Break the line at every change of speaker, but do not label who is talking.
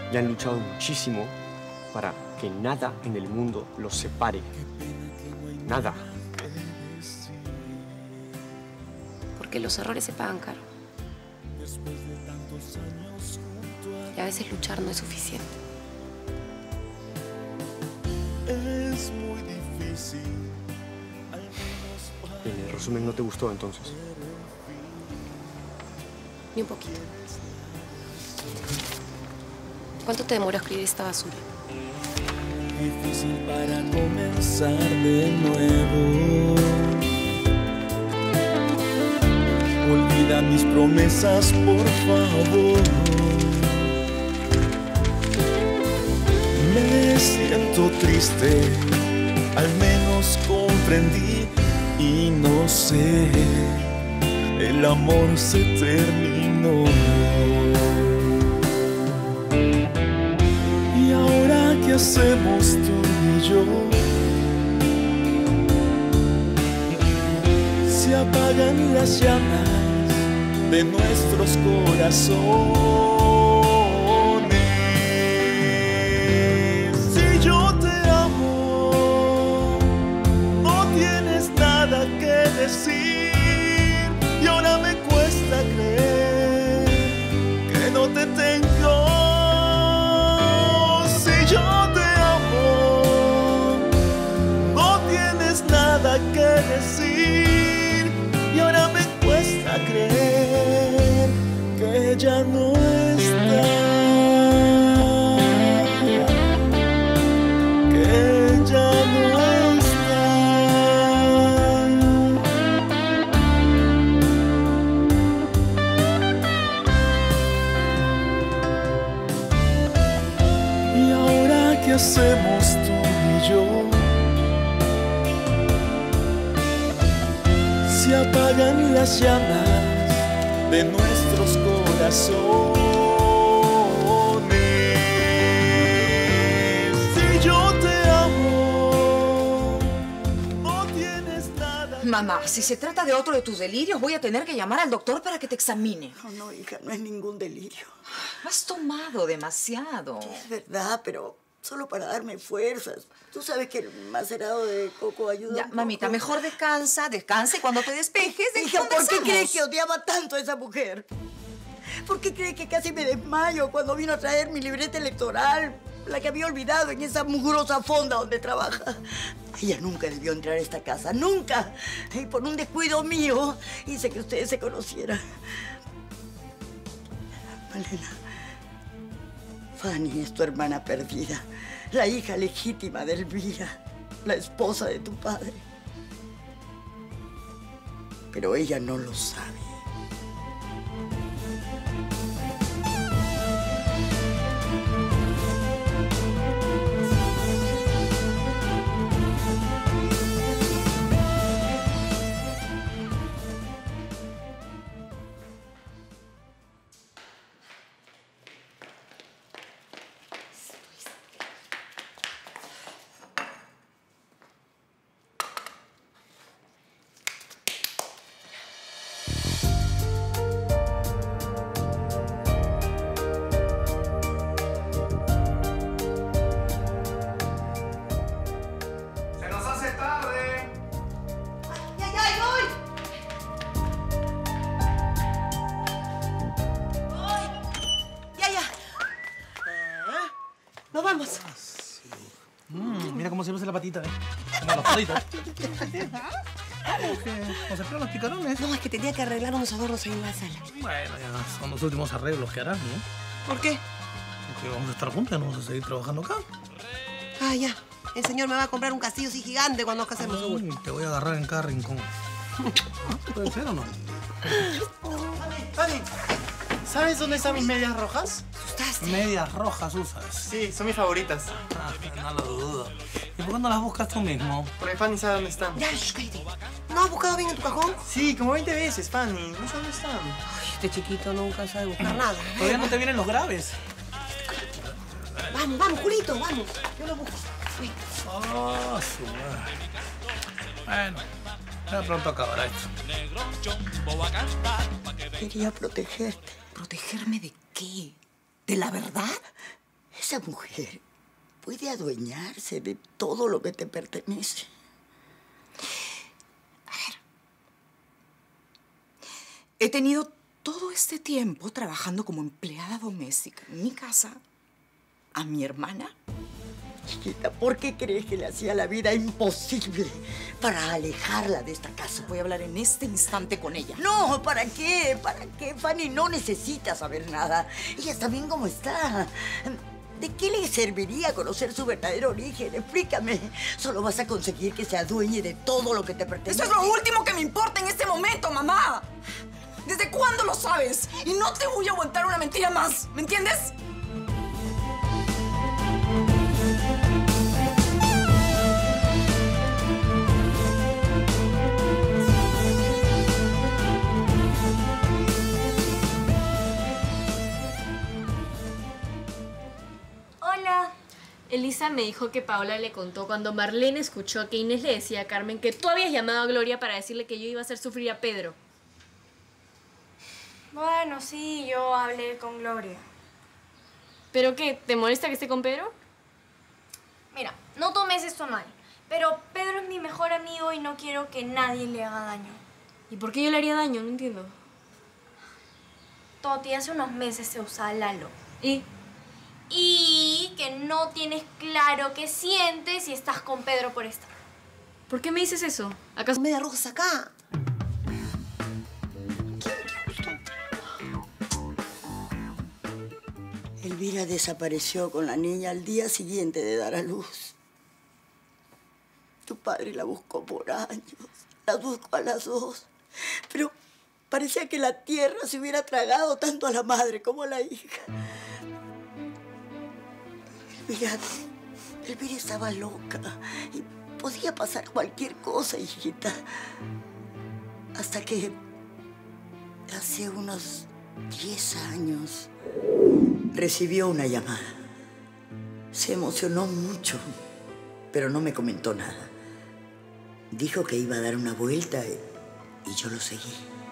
y han luchado muchísimo para que nada en el mundo los separe. Nada.
Porque los errores se pagan caro. Y a veces luchar no es suficiente.
Es muy difícil.
¿El resumen no te gustó entonces?
Ni un poquito. ¿Cuánto te demoró escribir esta basura?
Difícil para comenzar de nuevo. Olvida mis promesas, por favor. Me siento triste, al menos comprendí y no sé, el amor se terminó. ¿Y ahora qué hacemos tú y yo? Se apagan las llamas de nuestros corazones. Si yo te amo, no tienes nada que decir, y ahora me cuesta creer que no te tengo. Si yo te amo, no tienes nada que decir, y ahora me cuesta creer que ya no está, que ya no está. ¿Y ahora qué hacemos tú y yo? Se apagan las llamas de nuestros corazones. Si yo te amo, no tienes nada.
Mamá, si se trata de otro de tus delirios, voy a tener que llamar al doctor para que te examine.
No, no, hija, no es ningún delirio.
Has tomado demasiado.
Es verdad, pero solo para darme fuerzas. Tú sabes que el macerado de coco ayuda
Ya,
un poco.
mamita, mejor descansa y cuando te despejes,
Hija, ¿por qué
conversamos.
crees que odiaba tanto a esa mujer? ¿Por qué crees que casi me desmayo cuando vino a traer mi libreta electoral? La que había olvidado en esa mugrosa fonda donde trabaja. Ella nunca debió entrar a esta casa, nunca. Y por un descuido mío hice que ustedes se conocieran. Malena, Fanny es tu hermana perdida, la hija legítima de Elvira, la esposa de tu padre. Pero ella no lo sabe.
Nos vamos.
Mira cómo se luce la patita, ¿eh? Como los palitos. ¿Cómo se pegan los picarones?
No, es que tenía que arreglar unos adornos ahí en la sala.
Bueno, ya son los últimos arreglos que harás, ¿no?
¿Por qué?
Porque vamos a estar juntas, no vamos a seguir trabajando acá.
Ah, ya. El señor me va a comprar un castillo así gigante cuando nos casemos, seguro.
Te voy a agarrar en cada rincón. ¿Puede ser o no?
Fanny, ¿sabes dónde están mis medias rojas?
¿Asustaste?
Medias rojas usas.
Sí, son mis favoritas.
Ah, no lo dudo. ¿Y por qué no las buscas tú mismo?
Porque Fanny sabe dónde están.
Ya, cállate. ¿No has buscado bien en tu cajón?
Sí, como 20 veces, Fanny. No sé dónde están.
Ay, este chiquito nunca sabe buscar nada.
Todavía no te vienen los graves.
Vamos, vamos, Julito, vamos. Yo lo busco. Ven.
Oh, su madre. Bueno, ya pronto acabará esto.
Quería protegerte.
¿Protegerme de qué? ¿De la verdad?
Esa mujer puede adueñarse de todo lo que te pertenece.
A ver. He tenido todo este tiempo trabajando como empleada doméstica en mi casa a mi hermana.
Chiquita, ¿por qué crees que le hacía la vida imposible para alejarla de esta casa?
Voy a hablar en este instante con ella.
No, ¿para qué? ¿Para qué? Fanny no necesita saber nada. Ella está bien como está. ¿De qué le serviría conocer su verdadero origen? Explícame. Solo vas a conseguir que se adueñe de todo lo que te pertenece.
Eso es lo último que me importa en este momento, mamá. ¿Desde cuándo lo sabes? Y no te voy a aguantar una mentira más. ¿Me entiendes?
Hola. Elisa me dijo que Paola le contó cuando Marlene escuchó que Inés le decía a Carmen que tú habías llamado a Gloria para decirle que yo iba a hacer sufrir a Pedro.
Bueno, sí, yo hablé con Gloria.
¿Pero qué? ¿Te molesta que esté con Pedro?
Mira, no tomes esto mal, pero Pedro es mi mejor amigo y no quiero que nadie le haga daño.
¿Y por qué yo le haría daño? No entiendo.
Toti, hace unos meses se usaba Lalo.
¿Y?
Y que no tienes claro qué sientes si estás con Pedro por estar.
¿Por qué me dices eso? ¿Acaso
Media roja acá?
Elvira desapareció con la niña al día siguiente de dar a luz. Tu padre la buscó por años. La buscó a las dos. Pero parecía que la tierra se hubiera tragado tanto a la madre como a la hija. Elvira estaba loca. Y podía pasar cualquier cosa, hijita. Hasta que hace unos 10 años recibió una llamada. Se emocionó mucho, pero no me comentó nada. Dijo que iba a dar una vuelta y yo lo seguí.